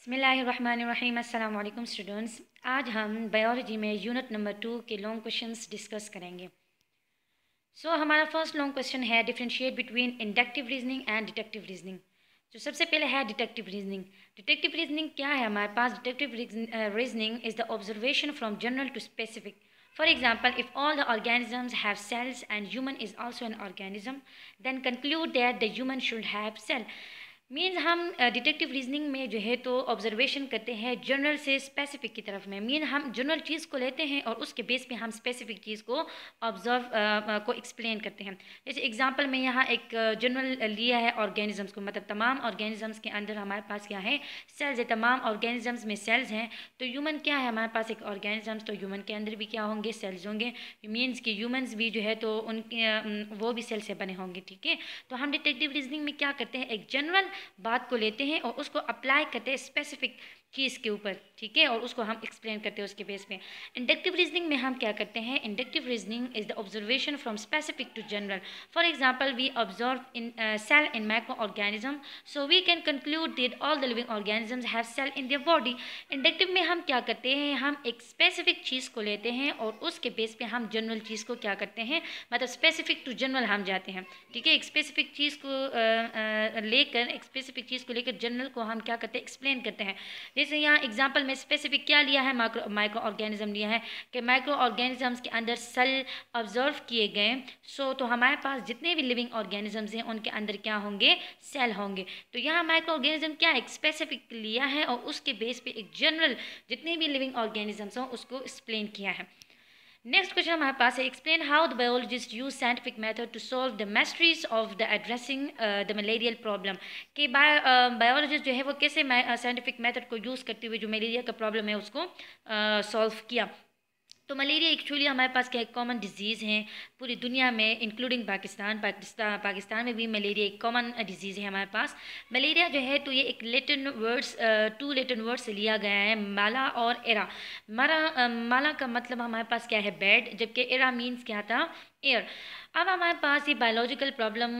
बिस्मिल्लाहिर्रहमानिर्रहीम। अस्सलाम वालेकुम स्टूडेंट्स। आज हम बायोलॉजी में यूनिट नंबर 2 के लॉन्ग क्वेश्चंस डिस्कस करेंगे। हमारा फर्स्ट लॉन्ग क्वेश्चन है differentiate between inductive reasoning and deductive reasoning. जो सबसे पहले है डिडक्टिव रीजनिंग। डिडक्टिव रीजनिंग क्या है हमारे पास? Deductive reasoning is the observation from general to specific. For example, if all the organisms have cells and human is also an organism, then conclude that the human should have cell. Means हम detective reasoning में जो है तो observation करते हैं general से specific की तरफ में। मीन हम जनरल चीज़ को लेते हैं और उसके बेस पे हम स्पेसिफिक चीज़ को ऑब्जर्व को एक्सप्लेन करते हैं। जैसे एग्जांपल में यहाँ एक जनरल लिया है ऑर्गेनिजम्स को, मतलब तमाम ऑर्गेनिजम्स के अंदर हमारे पास क्या है? सेल्स है। तमाम ऑर्गेनिजम्स में सेल्स हैं, तो ह्यूमन क्या है हमारे पास? एक ऑर्गेनिजम्स, तो ह्यूमन के अंदर भी क्या होंगे? सेल्स होंगे। मीन्स कि ह्यूमन्स भी जो है तो उनके वो भी सेल से बने होंगे। ठीक है, तो हम डिटेक्टिव रीजनिंग में क्या करते हैं? एक जनरल बात को लेते हैं और उसको अप्लाई करते हैं स्पेसिफिक चीज़ के ऊपर। ठीक है, और उसको हम एक्सप्लेन करते हैं उसके बेस पे। इंडक्टिव रीजनिंग में हम क्या करते हैं? Inductive reasoning is the observation from specific to general. For example, we observe in cell in microorganism, so we can conclude that all the living organisms have cell in their body. Inductive में हम क्या करते हैं? हम एक specific चीज़ को लेते हैं और उसके बेस पे हम जनरल चीज़ को क्या करते हैं, मतलब स्पेसिफिक टू जनरल हम जाते हैं। ठीक है, एक स्पेसिफिक चीज़ को लेकर जनरल को हम क्या करते हैं? एक्सप्लेन करते हैं। जैसे यहाँ एग्जांपल में स्पेसिफिक क्या लिया है? माइक्रो ऑर्गेनिज्म लिया है कि माइक्रो ऑर्गेनिजम्स के अंदर सेल ऑब्जर्व किए गए। तो हमारे पास जितने भी लिविंग ऑर्गेनिजम्स हैं उनके अंदर क्या होंगे? सेल होंगे। तो यहाँ माइक्रो ऑर्गेनिज्म क्या एक स्पेसिफिक लिया है और उसके बेस पे एक जनरल जितने भी लिविंग ऑर्गेनिजम्स हों उसको एक्सप्लेन किया है। नेक्स्ट क्वेश्चन हमारे पास है explain how the biologist use scientific method to solve the mysteries of the addressing the malarial problem. कि बायोलॉजिस्ट जो है वो कैसे साइंटिफिक मेथड को यूज़ करते हुए जो मलेरिया का प्रॉब्लम है उसको सॉल्व किया। तो मलेरिया एक्चुअली हमारे पास क्या एक कॉमन डिजीज़ है पूरी दुनिया में, इंक्लूडिंग पाकिस्तान में भी मलेरिया एक कॉमन डिजीज़ है हमारे पास। मलेरिया जो है तो ये एक लैटिन वर्ड्स, 2 लैटिन वर्ड्स से लिया गया है, माला और एरा। माला का मतलब हमारे पास क्या है? बेड, जबकि एरा मीन्स क्या था? एयर। अब हमारे पास ये बायोलॉजिकल प्रॉब्लम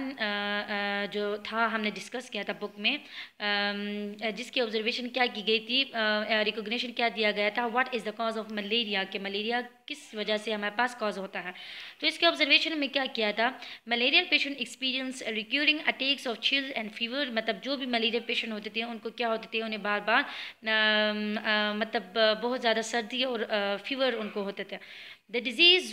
1 जो था हमने डिस्कस किया था बुक में, जिसकी ऑब्जर्वेशन क्या की गई थी, रिकॉग्निशन क्या दिया गया था? What is the cause of malaria, कि मलेरिया किस वजह से हमारे पास कॉज होता है। तो इसके ऑब्जर्वेशन में क्या किया था? Malarial patient experience recurring attacks of chill and fever. मतलब जो भी मलेरिया पेशेंट होते थे उनको क्या होते थे? उन्हें बार बार मतलब बहुत ज़्यादा सर्दी और फीवर उनको होते थे। The disease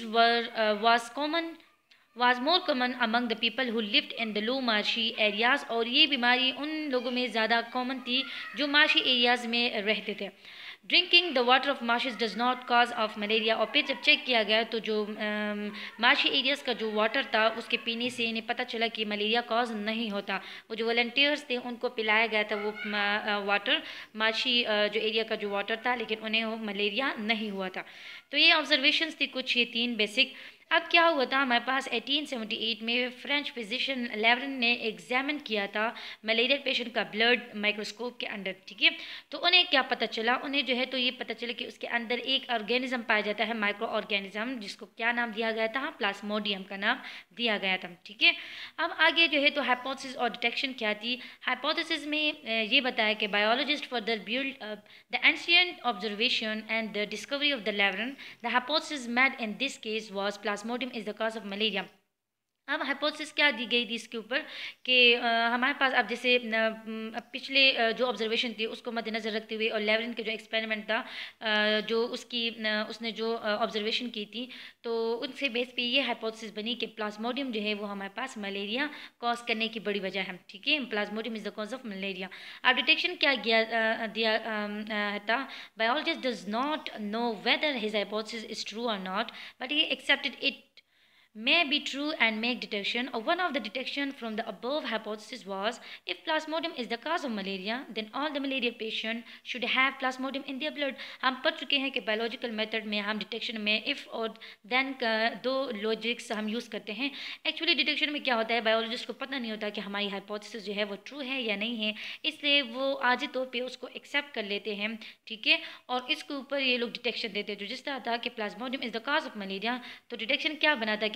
was more common among the people who lived in the low marshy areas। और ये बीमारी उन लोगों में ज़्यादा कॉमन थी जो मार्शी एरियाज़ में रहते थे। Drinking the water of marshes does not cause of malaria. और फिर जब चेक किया गया तो जो मार्शी एरियाज़ का जो वाटर था उसके पीने से इन्हें पता चला कि मलेरिया कॉज नहीं होता। वो जो वॉलंटियर्स थे उनको पिलाया गया था वो वाटर, मार्शी जो एरिया का जो वाटर था, लेकिन उन्हें वो मलेरिया नहीं हुआ था। तो ये ऑब्जर्वेशंस थी कुछ, ये 3 बेसिक। अब क्या हुआ था हमारे पास 1878 में फ्रेंच फिजिशियन लेवरन ने एग्जामिन किया था मलेरिया पेशेंट का ब्लड माइक्रोस्कोप के अंदर। ठीक है, तो उन्हें क्या पता चला? उन्हें जो है तो ये पता चला कि उसके अंदर एक ऑर्गेनिज्म पाया जाता है, माइक्रो ऑर्गेनिज्म, जिसको क्या नाम दिया गया था? प्लाज्मोडियम का नाम दिया गया था। ठीक है, अब आगे जो है तो हाइपोथेसिस और डिटेक्शन क्या थी? हाइपोथेसिस में ये बताया कि biologist further build the ancient observation and the discovery of the Laveran. The hypothesis made in this case was plasmodium is the cause of malaria. अब हाइपोथेसिस क्या दी गई थी इसके ऊपर कि हमारे पास अब जैसे पिछले जो ऑब्जर्वेशन थी उसको मद्देनज़र रखते हुए और लेवरन के जो एक्सपेरिमेंट था, जो उसने जो ऑब्जर्वेशन की थी, तो उनसे बेस पे ये हाइपोथेसिस बनी कि प्लाज्मोडियम जो है वो हमारे पास मलेरिया कॉज करने की बड़ी वजह है। ठीक है, plasmodium is the cause of malaria. अब डिटेक्शन क्या दिया था? Biologist does not know whether his hypothesis is true और not, but he accepted it may be true and make detection. Or one of the detection from the above hypothesis was if plasmodium is the cause of malaria, then all the malaria patient should have plasmodium in their blood. हम पढ़ चुके हैं कि biological method में हम detection में if और then का 2 लॉजिक्स हम यूज़ करते हैं। एक्चुअली डिटेक्शन में क्या होता है, बायोलॉजिस्ट को पता नहीं होता कि हमारी हाइपोथेसिस जो है वो ट्रू है या नहीं है, इसलिए वो आजी तौर पे उसको एक्सेप्ट कर लेते हैं। ठीक है, और इसके ऊपर ये लोग डिटेक्शन देते हैं। जो जिस तरह था कि plasmodium is the cause of malaria, तो डिटेक्शन क्या बना था कि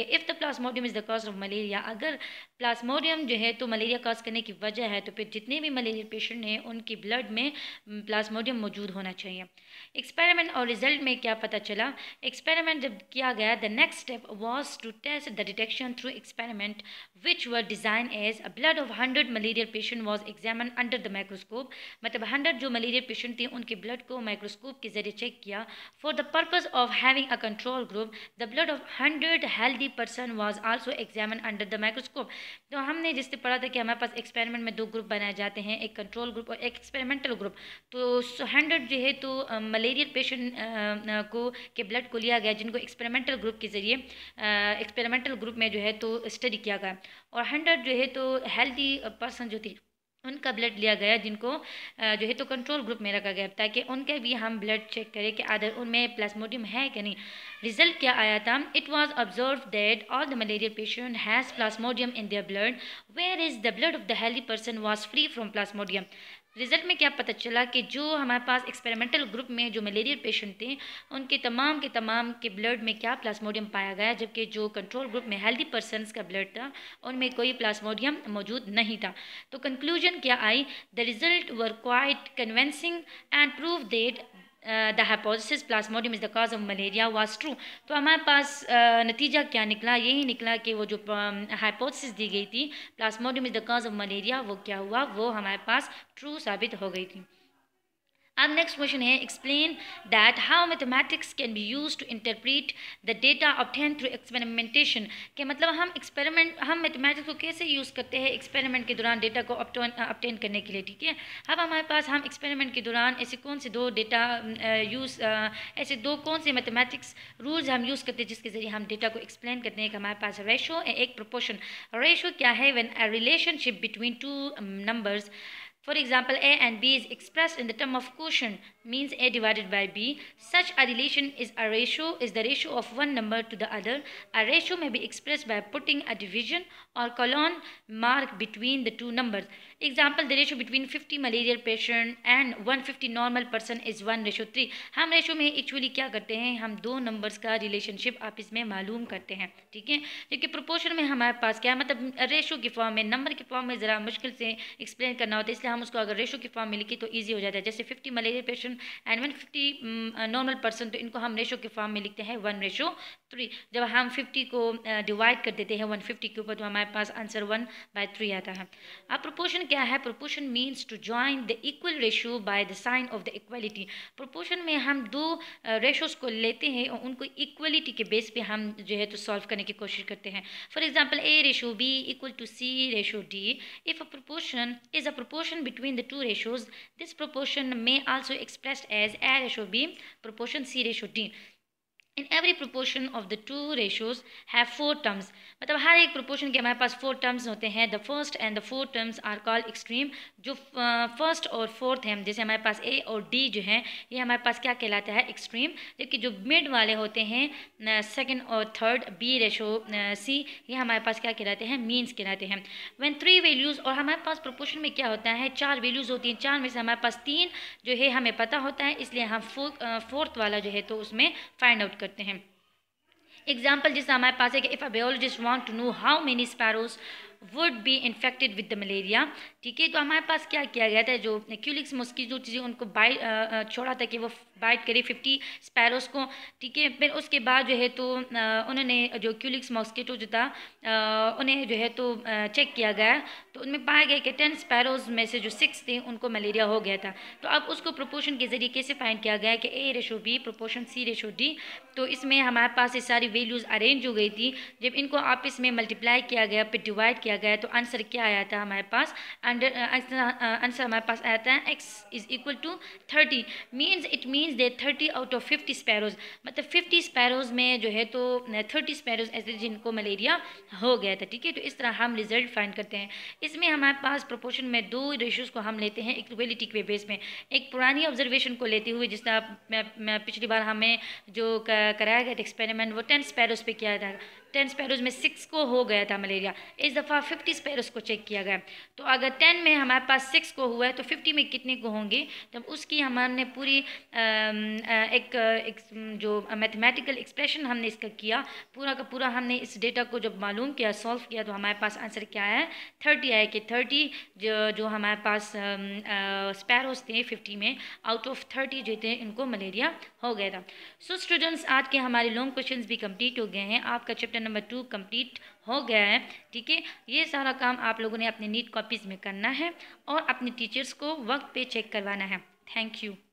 if the plasmodium is the cause of malaria, अगर प्लाज्मोडियम जो है तो मलेरिया कॉज करने की वजह है, तो फिर जितने भी मलेरिया पेशेंट हैं उनकी ब्लड में प्लाज्मोडियम मौजूद होना चाहिए। एक्सपेरिमेंट और रिजल्ट में क्या पता चला? एक्सपेरिमेंट जब किया गया, the next step was to test the detection through experiment which were design as a blood of 100 malaria patient was examine under the microscope. मतलब 100 जो मलेरिया पेशेंट थे उनके ब्लड को माइक्रोस्कोप के जरिए चेक किया। For the purpose of having a control group, the blood of 100 healthy person was also examine under the microscope. तो हमने जिससे पढ़ा था कि हमारे पास एक्सपेरिमेंट में 2 ग्रुप बनाए जाते हैं, एक कंट्रोल ग्रुप और एक एक्सपेरिमेंटल ग्रुप। तो 100 जो है तो मलेरिया पेशेंट को के ब्लड को लिया गया, जिनको एक्सपेरिमेंटल ग्रुप के ज़रिए एक्सपेरिमेंटल ग्रुप में जो है तो स्टडी किया गया, और 100 जो है तो हेल्दी पर्सन जो थी उनका ब्लड लिया गया, जिनको जो है तो कंट्रोल ग्रुप में रखा गया, ताकि उनके भी हम ब्लड चेक करें कि अदर उनमें प्लाज्मोडियम है कि नहीं। रिजल्ट क्या आया था? It was observe that all the malaria patient has plasmodium in their blood, where is the blood of the healthy person was free from plasmodium. Result में क्या पता चला कि जो हमारे पास एक्सपेरिमेंटल ग्रुप में जो मलेरिया पेशेंट थे उनके तमाम के ब्लड में क्या प्लाज्मोडियम पाया गया, जबकि जो कंट्रोल ग्रुप में हेल्दी पर्सनस का ब्लड था उनमें कोई प्लाज्मोडियम मौजूद नहीं था। तो कंक्लूजन क्या आई? The result were quite convincing and prove that the hypothesis plasmodium is the cause of malaria was true. तो हमारे पास नतीजा क्या निकला? यही निकला कि वो जो हाइपोथेसिस दी गई थी plasmodium is the cause of malaria, वो क्या हुआ, वो हमारे पास ट्रू साबित हो गई थी। अब नेक्स्ट क्वेश्चन है, explain that how mathematics can be use to interpret the data obtain through experimentation. के मतलब हम मैथमेटिक्स को कैसे यूज़ करते हैं एक्सपेरिमेंट के दौरान डेटा को ऑब्टेन करने के लिए। ठीक है, अब हमारे पास हम एक्सपेरिमेंट के दौरान ऐसे कौन से कौन से मैथमेटिक्स रूल्स हम यूज़ करते हैं जिसके ज़रिए हम डेटा को एक्सप्लेन करते हैं। कि हमारे पास रेशो एक प्रोपोर्शन। रेशो क्या है? When a relationship between 2 numbers, for example, A and B is expressed in the term of quotient, means A divided by B. Such a relation is the ratio of one number to the other. A ratio may be expressed by putting a division or colon mark between the two numbers. Example, the ratio between 50 malaria patient and 150 normal person is 1:3. हम ratio में actually क्या करते हैं? हम 2 numbers का relationship आपस में मालूम करते हैं। ठीक है, जबकि प्रोपोर्शन में हमारे पास क्या है, मतलब रेशो की फॉर्म में, नंबर की फॉर्म में ज़रा मुश्किल से एक्सप्लेन करना होता है, इसलिए हम उसको अगर रेशो की फॉर्म में लिखी तो ईजी हो जाता है। जैसे 50 malaria patient and 150 normal person, तो इनको हम रेशो की फॉर्म में लिखते हैं 1:3। जब हम 50 को डिवाइड कर देते हैं 150 के ऊपर, तो हमारे पास आंसर 1/3 आता है। अब प्रोपोर्शन क्या है? Proportion means to join the equal ratio by the sign of the equality. Proportion में हम 2 रेशोज को लेते हैं और उनको इक्वलिटी के बेस पे हम जो है तो सॉल्व करने की कोशिश करते हैं। For example, A/B equal to C/D। If a proportion is a proportion between the two ratios, this proportion may also expressed as A/B proportion C/D. In every proportion of the two ratios have 4 terms। मतलब हर एक proportion के हमारे पास 4 terms होते हैं। The first and the 4 terms are called extreme। जो first और fourth हैं, जैसे हमारे पास A और D जो हैं, ये हमारे पास क्या कहलाता है? एक्सट्रीम। जबकि जो मिड वाले होते हैं सेकंड और थर्ड, B/C, ये हमारे पास क्या कहलाते हैं? मीन्स कहलाते हैं। When 3 values, और हमारे पास proportion में क्या होता है? 4 वैल्यूज़ होती हैं। 4 में से हमारे पास 3 जो है हमें पता होता है, इसलिए हम फोर्थ वाला जो है तो उसमें फाइंड आउट करते हैं। एग्जाम्पल जैसे हमारे पास है कि if a biologist want to know how many sparrows would be infected with the malaria. ठीक है, तो हमारे पास क्या किया गया था, जो क्यूलिक्स मॉस्किटो चीज़ें उनको छोड़ा था कि वो बाइट करे 50 स्पैरोज को। ठीक है, फिर उसके बाद जो है तो उन्होंने जो क्यूलिक्स मॉस्किटो जो था उन्हें जो है तो चेक किया गया, तो उनमें पाया गया कि 10 स्पैरोज में से जो 6 थे उनको मलेरिया हो गया था। तो अब उसको प्रोपोर्शन के ज़रिए कैसे फाइंड किया गया कि A/B प्रोपोर्शन C/D। तो इसमें हमारे पास ये सारी वैल्यूज़ अरेंज हो गई थी। जब इनको आपस में मल्टीप्लाई किया गया, फिर डिवाइड किया गया, तो आंसर क्या आया था हमारे पास? आंसर हमारे पास आया था x = 30। It means they 30 out of 50 sparrows. मतलब 50 स्पैरोज में जो है तो 30 स्पैरोज ऐसे जिनको मलेरिया हो गया था। ठीक है, तो इस तरह हम रिजल्ट फाइंड करते हैं। इसमें हमारे पास प्रोपोर्शन में 2 रेशियोज़ को हम लेते हैं इक्वलिटी के बेस में। एक पुरानी ऑब्जर्वेशन को लेते हुए, जिस तरह पिछली बार हमें जो कराया गया था एक्सपेरिमेंट, वो 10 स्पैरोज पे किया था। 10 स्पैरोज़ में 6 को हो गया था मलेरिया। इस दफ़ा 50 स्पैरोज़ को चेक किया गया। तो अगर 10 में हमारे पास 6 को हुआ है तो 50 में कितने को होंगे, तब उसकी हमने पूरी एक जो मैथमेटिकल एक्सप्रेशन हमने इसका किया, पूरा का पूरा हमने इस डेटा को जब मालूम किया, सॉल्व किया, तो हमारे पास आंसर क्या है, 30 आया कि 30 जो हमारे पास स्पैरोज़ थे 50 में, आउट ऑफ 30 जो थे इनको मलेरिया हो गया था। सो स्टूडेंट्स, आज के हमारे लॉन्ग क्वेश्चंस भी कंप्लीट हो गए हैं। आपका चैप्टर नंबर 2 कंप्लीट हो गया है। ठीक है, ये सारा काम आप लोगों ने अपने नीट कॉपीज़ में करना है और अपने टीचर्स को वक्त पे चेक करवाना है। Thank you.